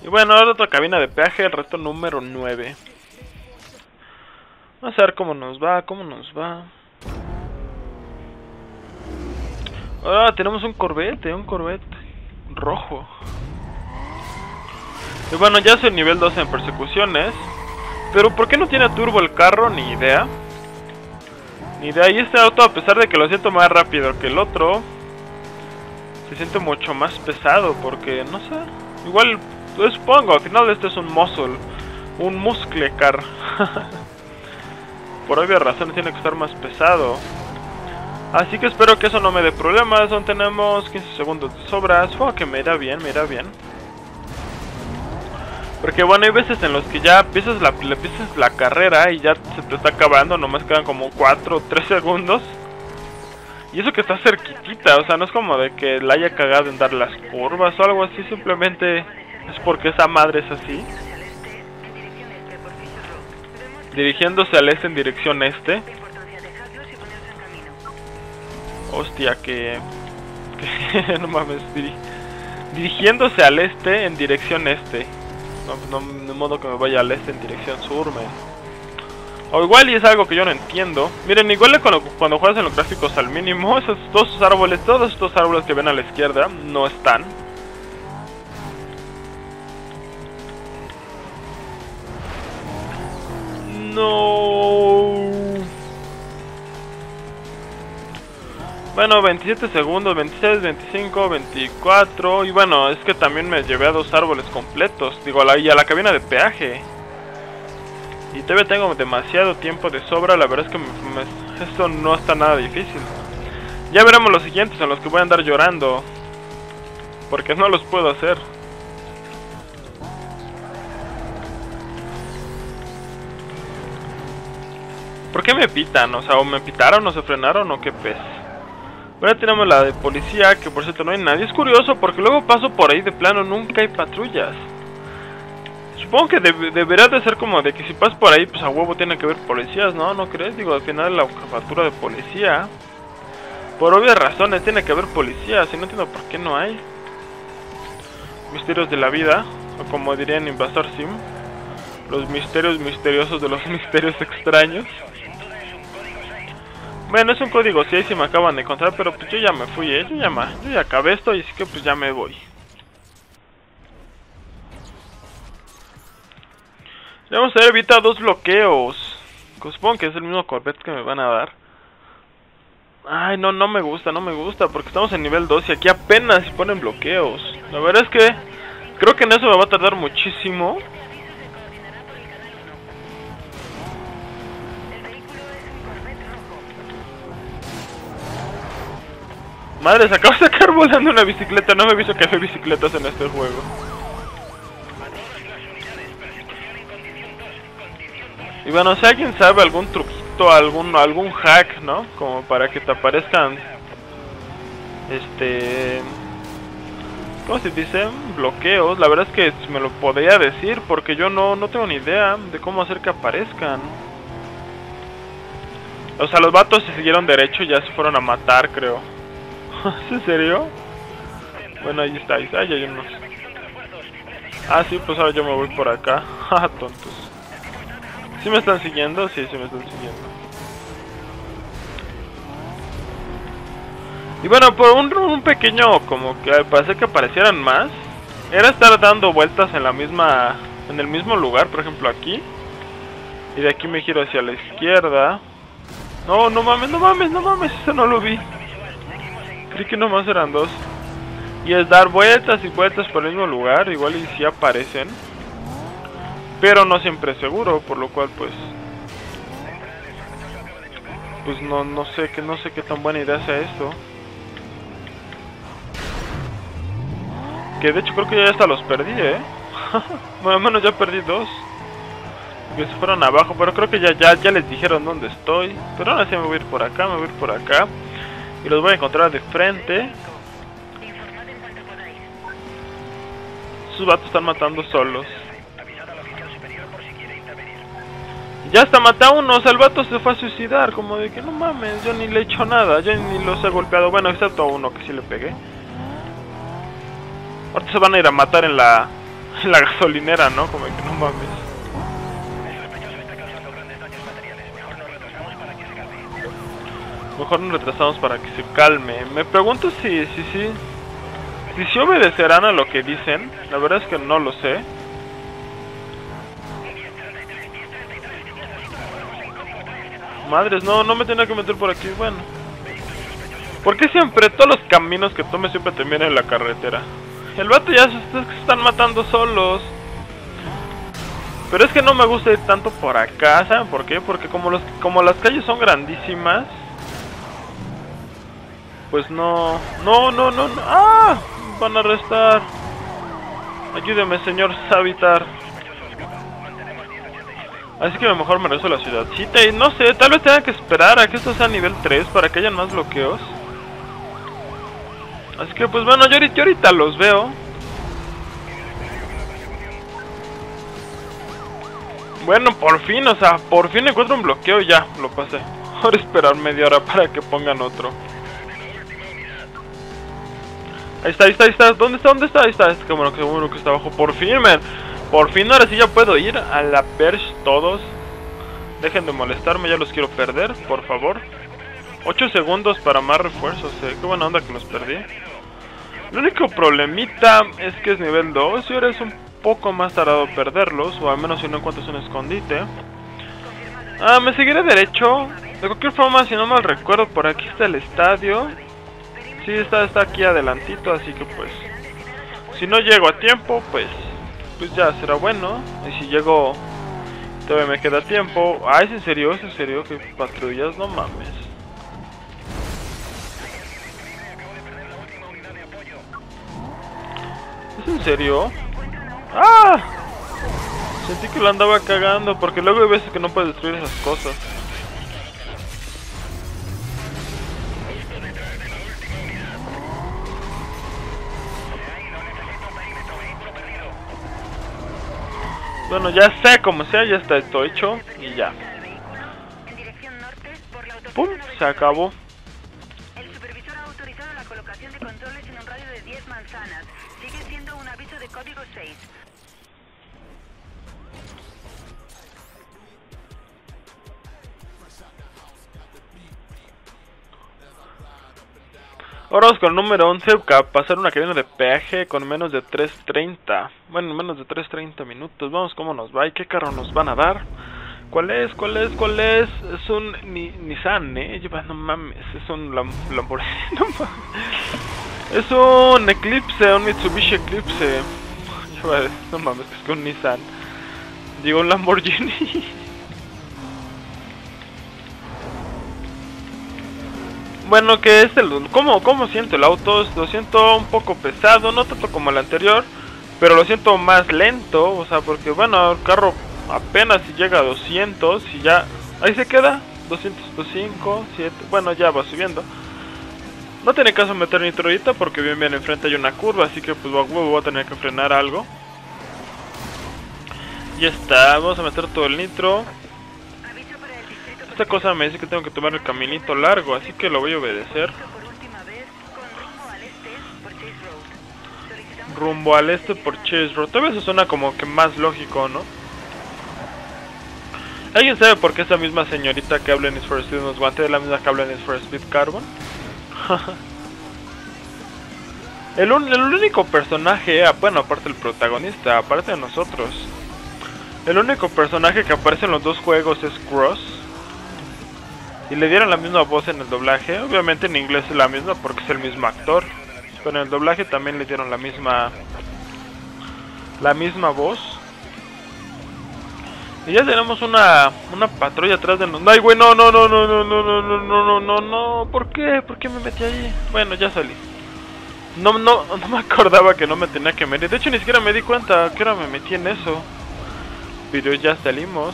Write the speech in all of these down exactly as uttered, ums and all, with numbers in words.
Y bueno, ahora otra cabina de peaje, el reto número nueve. Vamos a ver cómo nos va, cómo nos va. Ahora tenemos un Corvette, un Corvette rojo. Y bueno, ya soy nivel doce en persecuciones. Pero ¿por qué no tiene turbo el carro? Ni idea. Ni idea, y este auto, a pesar de que lo siento más rápido que el otro, se siente mucho más pesado, porque, no sé, igual, yo supongo, al final este es un muscle, un muscle car. Por obvias razones tiene que estar más pesado. Así que espero que eso no me dé problemas. Aún tenemos quince segundos de sobra. Supongo que me irá bien, me irá bien. Porque bueno, hay veces en los que ya empiezas la, empiezas la carrera y ya se te está acabando, nomás quedan como cuatro o tres segundos. Y eso que está cerquitita, o sea, no es como de que la haya cagado en dar las curvas o algo así, simplemente es porque esa madre es así. Dirigiéndose al este en dirección este. Hostia, que... que no mames, diri dirigiéndose al este en dirección este. No, no, de modo que me vaya al este en dirección sur, man. O igual y es algo que yo no entiendo. Miren, igual cuando, cuando juegas en los gráficos al mínimo, esos, todos esos árboles, todos estos árboles que ven a la izquierda, no están. No. Bueno, veintisiete segundos, veintiséis, veinticinco, veinticuatro. Y bueno, es que también me llevé a dos árboles completos. Digo, a la, y a la cabina de peaje. Y todavía tengo demasiado tiempo de sobra. La verdad es que me, me, esto no está nada difícil. Ya veremos los siguientes en los que voy a andar llorando, porque no los puedo hacer. ¿Por qué me pitan? O sea, o me pitaron o se frenaron o qué pez. Ahora tenemos la de policía, que por cierto no hay nadie. Es curioso porque luego paso por ahí de plano, nunca hay patrullas. Supongo que deb debería de ser como de que si pasas por ahí, pues a huevo tiene que haber policías, ¿no? ¿No crees? Digo, al final la jefatura de policía, por obvias razones tiene que haber policías. Y no entiendo por qué no hay. Misterios de la vida, o como dirían Invasor Sim, los misterios misteriosos de los misterios extraños. Bueno, es un código seis y me acaban de encontrar, pero pues yo ya me fui, ¿eh? Yo ya, ma yo ya acabé esto y así que pues ya me voy. Vamos a ver, evita dos bloqueos. Supongo que es el mismo Corvette que me van a dar. Ay, no, no me gusta, no me gusta, porque estamos en nivel dos y aquí apenas se ponen bloqueos. La verdad es que creo que en eso me va a tardar muchísimo. Madre, se acaba de sacar volando una bicicleta. No me aviso que hay bicicletas en este juego. Y bueno, si alguien sabe algún truquito, algún algún hack, ¿no? Como para que te aparezcan, este, ¿cómo se dice? Bloqueos. La verdad es que me lo podría decir, porque yo no, no tengo ni idea de cómo hacer que aparezcan. O sea, los vatos se siguieron derecho y ya se fueron a matar, creo. ¿Es en serio? Bueno, ahí está, ahí está, ya hay unos. Ah, sí, pues ahora yo me voy por acá. Jaja, tontos. ¿Sí me están siguiendo? Sí, sí me están siguiendo. Y bueno, por un, un pequeño, como que parece que aparecieran más, era estar dando vueltas en la misma, en el mismo lugar, por ejemplo aquí. Y de aquí me giro hacia la izquierda. No, no mames, no mames, no mames, eso no lo vi. Creí que nomás eran dos. Y es dar vueltas y vueltas por el mismo lugar. Igual y si aparecen, pero no siempre es seguro, por lo cual pues Pues no, no sé que no sé qué tan buena idea sea esto. Que de hecho creo que ya hasta los perdí, eh. Bueno, al menos ya perdí dos. Que se fueron abajo, pero creo que ya, ya, ya les dijeron dónde estoy. Pero ahora sí me voy a ir por acá, me voy a ir por acá. Y los voy a encontrar de frente. Sus vatos están matando solos. Ya hasta maté a uno, o sea, el vato se fue a suicidar. Como de que no mames, yo ni le he hecho nada. Yo ni los he golpeado, bueno, excepto a uno que sí le pegué. Ahorita se van a ir a matar en la en la gasolinera, ¿no? Como que no mames. Mejor nos retrasamos para que se calme. Me pregunto si, si, si, si, si obedecerán a lo que dicen. La verdad es que no lo sé. Madres, no, no me tenía que meter por aquí, bueno. ¿Por qué siempre, todos los caminos que tome siempre terminan en la carretera? El vato ya se, se están matando solos. Pero es que no me gusta ir tanto por acá, ¿saben por qué? Porque como, los, como las calles son grandísimas, pues no... No, no, no, no. ¡Ah! Van a arrestar. Ayúdeme, señor Savitar. Así que mejor me regreso a la ciudadcita y no sé, tal vez tenga que esperar a que esto sea nivel tres para que haya más bloqueos. Así que pues bueno, yo ahorita, yo ahorita los veo. Bueno, por fin, o sea, por fin encuentro un bloqueo y ya, lo pasé. Ahora esperar media hora para que pongan otro. Ahí está, ahí está, ahí está. ¿Dónde está? ¿Dónde está? Ahí está. Es que bueno, que bueno que está abajo. Por fin, man. Por fin, ahora sí ya puedo ir a la perch todos. Dejen de molestarme, ya los quiero perder, por favor. ocho segundos para más refuerzos, eh. Qué buena onda que los perdí. El único problemita es que es nivel dos y ahora es un poco más tardado perderlos, o al menos si no encuentras un escondite. Ah, me seguiré derecho. De cualquier forma, si no mal recuerdo, por aquí está el estadio. Sí, está, está aquí adelantito, así que pues... Si no llego a tiempo, pues... Pues ya será bueno. Y si llego... Todavía me queda tiempo. Ah, ¿es en serio? ¿Es en serio? ¿Que patrullas? No mames. ¿Es en serio? ¡Ah! Sentí que lo andaba cagando, porque luego hay veces que no puedes destruir esas cosas. Bueno, ya sé como sea, ya está esto hecho y ya. ¡Pum! Se acabó. El supervisor ha autorizado la colocación de controles en un radio de diez manzanas. Sigue siendo un aviso de código seis. Ahora vamos con el número once, pasar una cadena de peaje con menos de tres treinta. Bueno, menos de tres treinta minutos. Vamos, cómo nos va y qué carro nos van a dar. ¿Cuál es? ¿Cuál es? ¿Cuál es? Es un ni Nissan, eh. Lleva, no mames, es un Lamborghini. No mames. Es un Eclipse, un Mitsubishi Eclipse. Lleva, no mames, es que un Nissan. Digo, un Lamborghini. Bueno, que es el... ¿Cómo, ¿Cómo siento el auto? Lo siento un poco pesado, no tanto como el anterior, pero lo siento más lento, o sea, porque bueno, el carro apenas si llega a doscientos y ya... Ahí se queda, doscientos cinco, siete, bueno, ya va subiendo. No tiene caso meter nitro ahorita porque bien bien enfrente hay una curva, así que pues voy a tener que frenar algo. Ya está, vamos a meter todo el nitro. Esta cosa me dice que tengo que tomar el caminito largo, así que lo voy a obedecer. Rumbo al este por Chase Road. Todavía eso suena como que más lógico, ¿no? ¿Alguien sabe por qué esa misma señorita que habla en Need for Speed nos guante es la misma que habla en Need for Speed Carbon? el, un, el único personaje, bueno, aparte del protagonista, aparte de nosotros, el único personaje que aparece en los dos juegos es Cross. Y le dieron la misma voz en el doblaje. Obviamente en inglés es la misma porque es el mismo actor, pero en el doblaje también le dieron la misma La misma voz. Y ya tenemos una Una patrulla atrás de nosotros. Ay, güey, no, no, no, no, no, no, no, no, no, no, no, no. ¿Por qué? ¿Por qué me metí ahí? Bueno, ya salí. No, no, no me acordaba que no me tenía que meter. De hecho, ni siquiera me di cuenta que ahora me metí en eso. Pero ya salimos.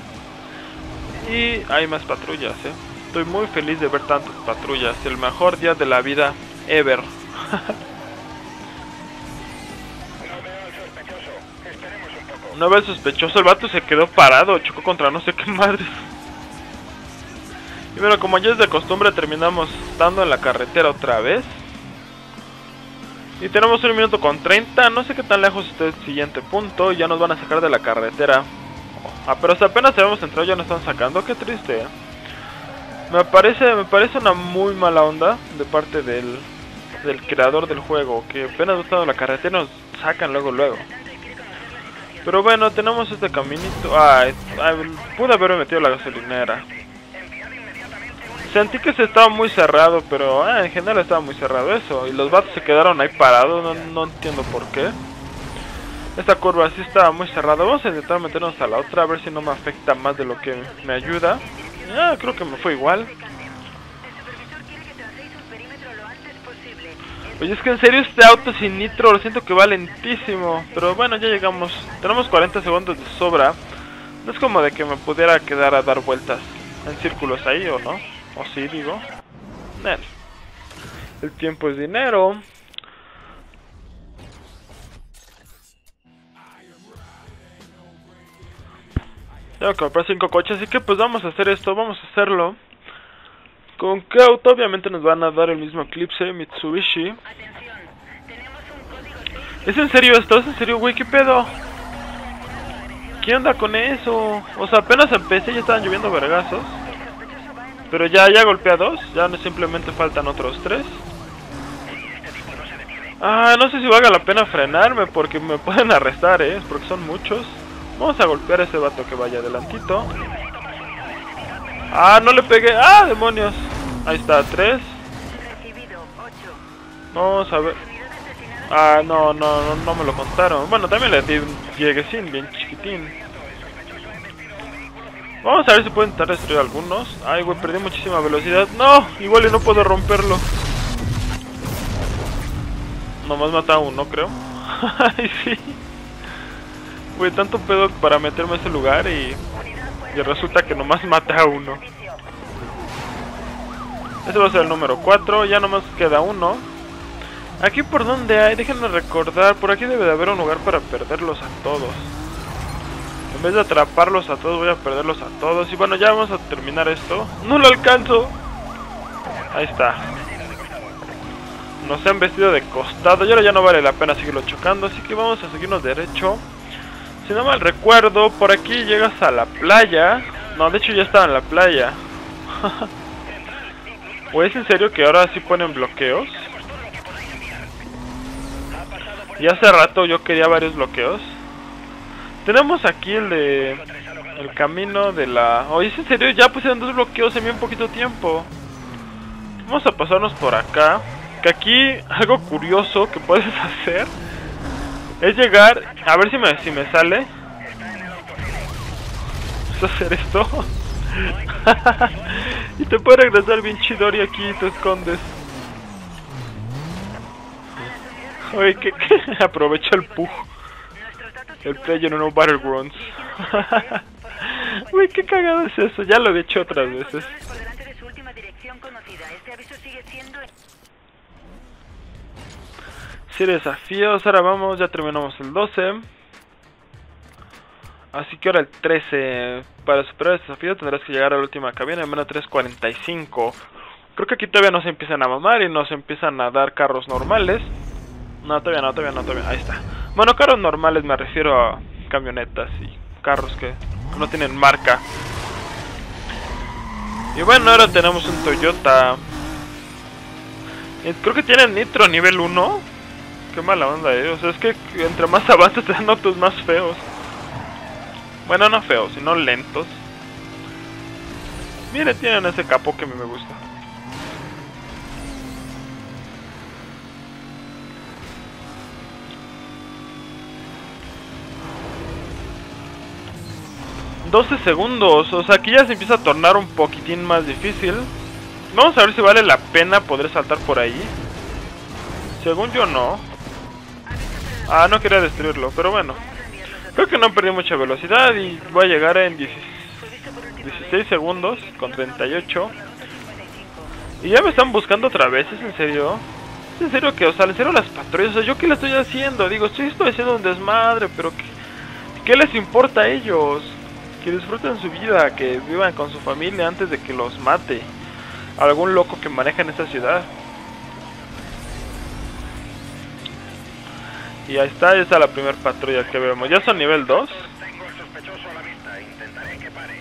Y hay más patrullas, eh. Estoy muy feliz de ver tantas patrullas. El mejor día de la vida ever. No veo sospechoso. El vato se quedó parado. Chocó contra no sé qué madres. Y bueno, como ya es de costumbre, terminamos estando en la carretera otra vez. Y tenemos un minuto con treinta, no sé qué tan lejos esté el siguiente punto. Ya nos van a sacar de la carretera. Ah, pero si apenas habíamos entrado ya nos están sacando, qué triste. Me parece, me parece una muy mala onda de parte del, del creador del juego, que apenas ha estado en la carretera y nos sacan luego luego. Pero bueno, tenemos este caminito. Ah, pude haberme metido la gasolinera. Sentí que se estaba muy cerrado, pero ah, en general estaba muy cerrado eso. Y los vatos se quedaron ahí parados, no, no entiendo por qué. Esta curva sí estaba muy cerrada. Vamos a intentar meternos a la otra, a ver si no me afecta más de lo que me ayuda. Ah, creo que me fue igual. Oye, es que en serio este auto sin nitro lo siento que va lentísimo. Pero bueno, ya llegamos. Tenemos cuarenta segundos de sobra. No es como de que me pudiera quedar a dar vueltas en círculos ahí, ¿o no? O sí, digo. Nel. El tiempo es dinero. Tengo que comprar cinco coches, así que pues vamos a hacer esto, vamos a hacerlo. ¿Con qué auto? Obviamente nos van a dar el mismo Eclipse, Mitsubishi. ¿Es en serio esto? ¿Es en serio, güey? ¿Qué pedo? ¿Qué onda con eso? O sea, apenas empecé y ya estaban lloviendo vergazos. Pero ya, ya golpeé a dos, ya no, simplemente faltan otros tres. Ah, no sé si valga la pena frenarme porque me pueden arrestar, eh, porque son muchos. Vamos a golpear a ese vato que vaya adelantito. Ah, no le pegué, ah, demonios. Ahí está, tres. Vamos a ver. Ah, no, no, no, no me lo contaron. Bueno, también le di un lleguesín bien chiquitín. Vamos a ver si puedo intentar destruir algunos. Ay, güey, perdí muchísima velocidad. No, igual y no puedo romperlo. Nomás mata a uno, creo. Ay, sí. Güey, tanto pedo para meterme a ese lugar y... Y resulta que nomás mata a uno. Ese va a ser el número cuatro, ya nomás queda uno. Aquí por donde hay, déjenme recordar, por aquí debe de haber un lugar para perderlos a todos. En vez de atraparlos a todos, voy a perderlos a todos. Y bueno, ya vamos a terminar esto. ¡No lo alcanzo! Ahí está. Nos han vestido de costado y ahora ya no vale la pena seguirlo chocando. Así que vamos a seguirnos derecho. Si no mal recuerdo, por aquí llegas a la playa. No, de hecho ya estaba en la playa. ¿O es en serio que ahora sí ponen bloqueos? Y hace rato yo quería varios bloqueos. Tenemos aquí el de... El camino de la... Oye, ¿es en serio? Ya pusieron dos bloqueos en bien poquito tiempo. Vamos a pasarnos por acá. Que aquí algo curioso que puedes hacer es llegar... A ver si me, si me sale. Es hacer esto. Y te puede regresar bien chidori aquí y te escondes. Oye, que, que aprovecha el pug. El player no Battlegrounds. Uy, qué cagado es eso. Ya lo he hecho otras veces. Sí, desafíos. Ahora vamos, ya terminamos el doce. Así que ahora el trece. Para superar el desafío tendrás que llegar a la última cabina en menos tres cuarenta y cinco. Creo que aquí todavía no se empiezan a mamar y no se empiezan a dar carros normales. No, todavía no, todavía no, todavía no. Ahí está. Bueno, carros normales me refiero a camionetas y carros que no tienen marca. Y bueno, ahora tenemos un Toyota. Creo que tienen nitro nivel uno. Qué mala onda, eh. O sea, es que entre más avances te dan autos más feos. Bueno, no feos, sino lentos. Mire, tienen ese capó que a mí me gusta. doce segundos, o sea, aquí ya se empieza a tornar un poquitín más difícil. Vamos a ver si vale la pena poder saltar por ahí. Según yo no. Ah, no quería destruirlo, pero bueno. Creo que no perdí mucha velocidad y voy a llegar en dieciséis segundos con treinta y ocho. Y ya me están buscando otra vez, ¿es en serio? ¿Es en serio que, o sea, en serio las patrullas? O sea, ¿yo qué le estoy haciendo? Digo, sí estoy haciendo un desmadre, pero ¿qué, qué les importa a ellos? Que disfruten su vida, que vivan con su familia antes de que los mate algún loco que maneja en esta ciudad. Y ahí está, esa es la primera patrulla que vemos. Ya son nivel dos. Tengo al sospechoso a la vista. Intentaré que pare.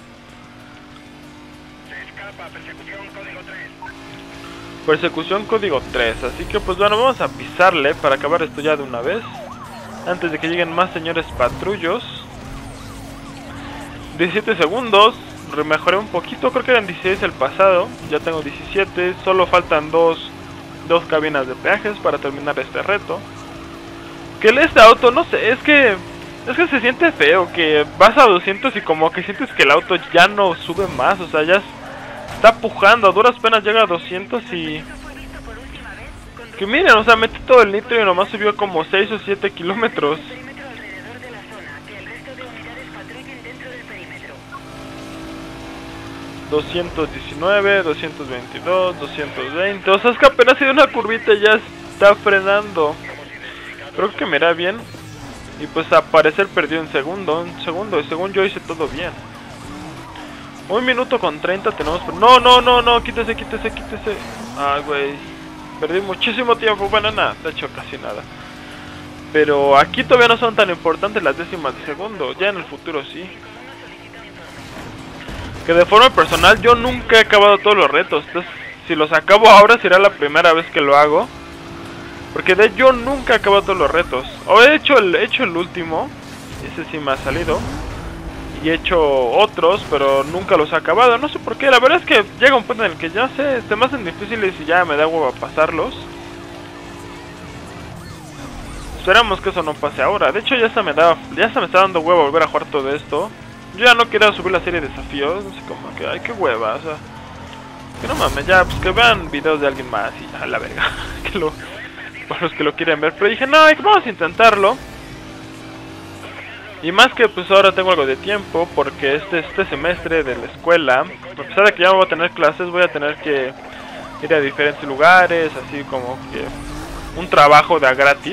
Se escapa. Persecución código tres. Persecución código tres. Así que pues bueno, vamos a pisarle para acabar esto ya de una vez. Antes de que lleguen más señores patrullos. diecisiete segundos. Mejoré un poquito, creo que eran dieciséis el pasado. Ya tengo diecisiete. Solo faltan dos, dos cabinas de peajes para terminar este reto. Que este auto, no sé, es que es que se siente feo que vas a doscientos y como que sientes que el auto ya no sube más, o sea, ya está pujando, a duras penas llega a doscientos y... Que miren, o sea, metí todo el nitro y nomás subió como seis o siete kilómetros. doscientos diecinueve, doscientos veintidós, doscientos veinte, o sea, es que apenas ha sido una curvita y ya está frenando. Creo que me irá bien. Y pues a parecer perdió un segundo. Un segundo. Y según yo hice todo bien. Un minuto con treinta tenemos. No, no, no, no. Quítese, quítese, quítese. Ah, güey. Perdí muchísimo tiempo. Bueno, nada. De hecho, casi nada. Pero aquí todavía no son tan importantes las décimas de segundo. Ya en el futuro sí. Que de forma personal yo nunca he acabado todos los retos. Entonces, si los acabo ahora será la primera vez que lo hago. Porque de yo nunca he acabado todos los retos. O he hecho el, he hecho el último. Ese sí me ha salido. Y he hecho otros, pero nunca los he acabado. No sé por qué, la verdad es que llega un punto en el que ya sé, se me hacen difíciles y ya me da huevo a pasarlos. Esperamos que eso no pase ahora. De hecho ya se me da, ya se me está dando huevo volver a jugar todo esto. Yo ya no quiero subir la serie de desafíos. No sé, como que, ay, qué hueva, o sea. Que no mames, ya, pues que vean videos de alguien más y a la verga. Que lo... Para los que lo quieren ver, pero dije, no, vamos a intentarlo. Y más que pues ahora tengo algo de tiempo, porque este, este semestre de la escuela, a pesar de que ya no voy a tener clases, voy a tener que ir a diferentes lugares, así como que un trabajo de a gratis.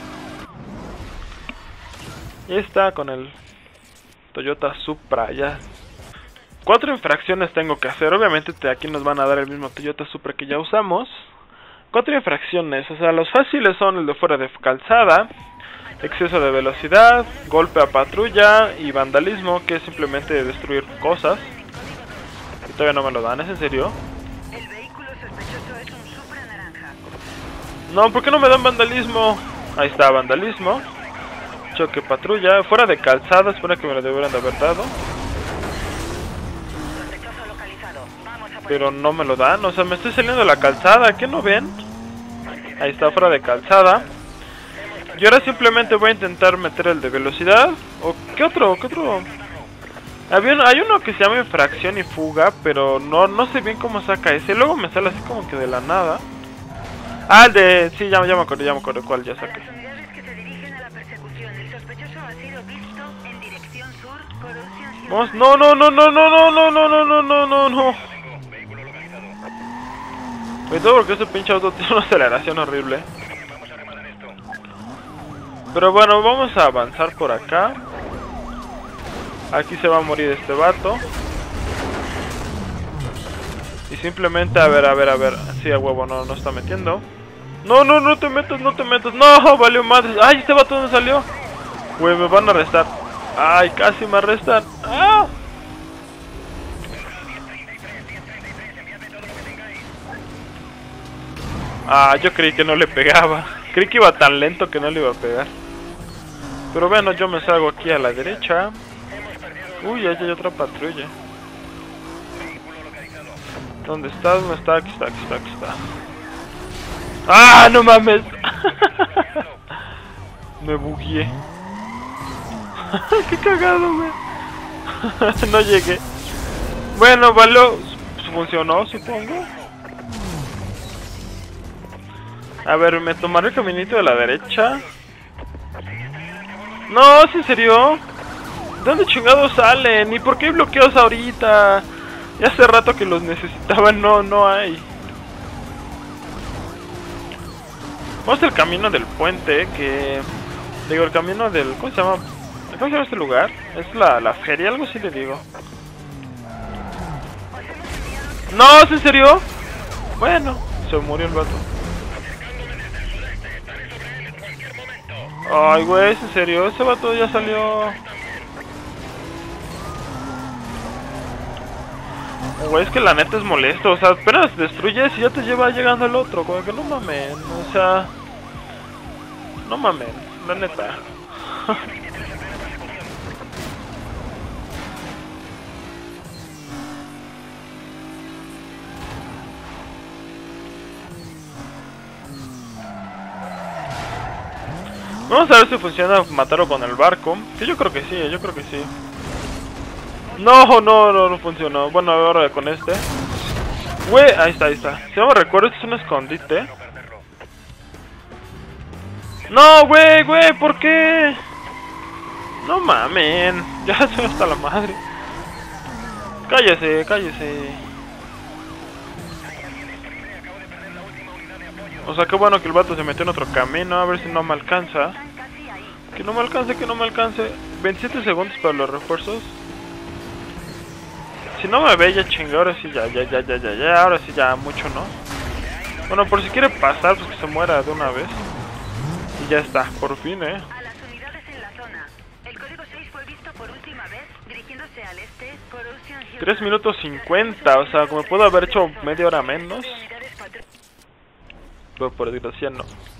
Y está con el Toyota Supra, ya. Cuatro infracciones tengo que hacer, obviamente aquí nos van a dar el mismo Toyota Supra que ya usamos. Cuatro infracciones, o sea, los fáciles son el de fuera de calzada, exceso de velocidad, golpe a patrulla y vandalismo, que es simplemente destruir cosas. Y todavía no me lo dan, ¿es en serio? El vehículo sospechoso es un Supra naranja. No, ¿por qué no me dan vandalismo? Ahí está, vandalismo. Choque patrulla, fuera de calzada, espero que me lo deberían de haber dado. Pero no me lo dan, o sea, me estoy saliendo de la calzada, ¿qué no ven? Ahí está, fuera de calzada. Y ahora simplemente voy a intentar meter el de velocidad. ¿O qué otro? ¿Qué otro? Había uno, hay uno que se llama infracción y fuga, pero no, no sé bien cómo saca ese. Luego me sale así como que de la nada. Ah, el de... sí, ya, ya me acuerdo, ya me acuerdo cuál ya saqué. Las unidades que se dirigen a la persecución del sospechoso ha sido visto en dirección sur por Ocean Hill. Vamos, no, no, no, no, no, no, no, no, no, no, no, no, no. Sobre todo porque ese pinche auto tiene una aceleración horrible. Pero bueno, vamos a avanzar por acá. Aquí se va a morir este vato. Y simplemente, a ver, a ver, a ver. Sí, a huevo, no, no está metiendo. No, no, no te metas, no te metas. No, valió madre. Ay, este vato, ¿dónde salió? Güey, me van a arrestar. Ay, casi me arrestan. ¡Ah! Ah, yo creí que no le pegaba. Creí que iba tan lento que no le iba a pegar. Pero bueno, yo me salgo aquí a la derecha. Uy, ahí hay otra patrulla. ¿Dónde está? ¿Dónde está? Aquí está, aquí está, aquí está. ¡Ah, no mames! Me bugueé. ¡Qué cagado, güey! No llegué. Bueno, vale, funcionó, supongo. A ver, me tomaré el caminito de la derecha. No, ¿es en serio? ¿De dónde chingados salen? ¿Y por qué hay bloqueos ahorita? Ya hace rato que los necesitaban, no, no hay. Vamos al camino del puente, que... Digo, el camino del... ¿Cómo se llama? ¿Cómo se llama este lugar? Es la, la feria, algo así le digo. No, ¿es en serio? Bueno, se murió el vato. Ay, güey, ¿es en serio? Ese vato ya salió. Güey, es que la neta es molesto. O sea, apenas destruyes y ya te lleva llegando el otro. Como que no mamen. O sea, no mamen, la neta. Vamos a ver si funciona matarlo con el barco. Que yo creo que sí, yo creo que sí. No, no, no, no funcionó. Bueno, ahora con este. Güey, ahí está, ahí está. Si no me recuerdo, esto es un escondite. No, güey, güey, ¿por qué? No mamen. Ya estoy hasta la madre. Cállese, cállese. O sea, qué bueno que el vato se metió en otro camino. A ver si no me alcanza. Que no me alcance, que no me alcance. veintisiete segundos para los refuerzos. Si no me ve ya chingue, ahora sí ya, ya, ya, ya, ya, ya, ahora sí ya mucho, ¿no? Bueno, por si quiere pasar, pues que se muera de una vez. Y ya está, por fin, ¿eh? A las unidades en la zona. El código seis fue visto por última vez dirigiéndose al este por Ocean Hill. tres minutos cincuenta, o sea, como puedo haber hecho media hora menos. Pero por desgracia no.